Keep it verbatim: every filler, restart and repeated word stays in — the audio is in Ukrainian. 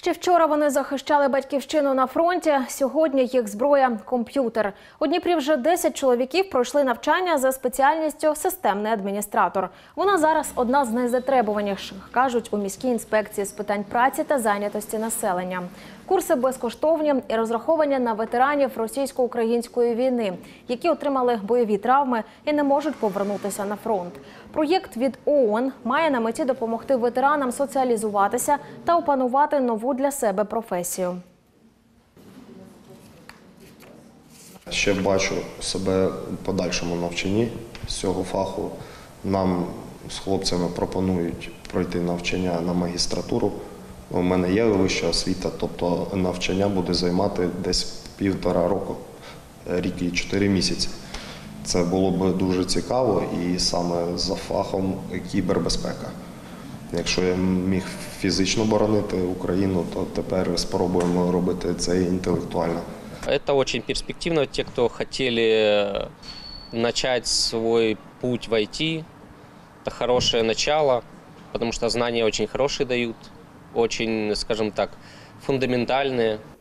Ще вчора вони захищали батьківщину на фронті, сьогодні їх зброя – комп'ютер. У Дніпрі вже десять чоловіків пройшли навчання за спеціальністю «системний адміністратор». Вона зараз одна з найзатребуваніших, кажуть у міській інспекції з питань праці та зайнятості населення. Курси безкоштовні і розраховані на ветеранів російсько-української війни, які отримали бойові травми і не можуть повернутися на фронт. Проєкт від ООН має на меті допомогти ветеранам соціалізуватися та опанувати нову для себе професію. Ще бачу себе у подальшому навчанні з цього фаху. Нам з хлопцями пропонують пройти навчання на магістратуру. У мене є вища освіта, тобто навчання буде займати десь півтора року, рік і чотири місяці. Це було б дуже цікаво і саме за фахом кібербезпека. Якщо я міг фізично боронити Україну, то тепер спробуємо робити це інтелектуально. Это очень перспективно. Те, кто хотели начать свой путь в ай ти, это хорошее начало, потому что знания очень хорошие дают, очень, скажем так, фундаментальные.